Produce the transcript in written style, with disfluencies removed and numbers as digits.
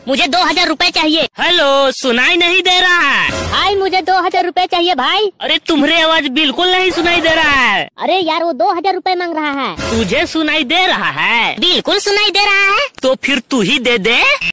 मुझे 2000 रुपए चाहिए। हेलो, सुनाई नहीं दे रहा है। भाई मुझे 2000 रुपए चाहिए भाई। अरे तुम्हारी आवाज बिल्कुल नहीं सुनाई दे रहा है। अरे यार वो 2000 रुपए मांग रहा है। तुझे सुनाई दे रहा है? बिल्कुल सुनाई दे रहा है। तो फिर तू ही दे दे।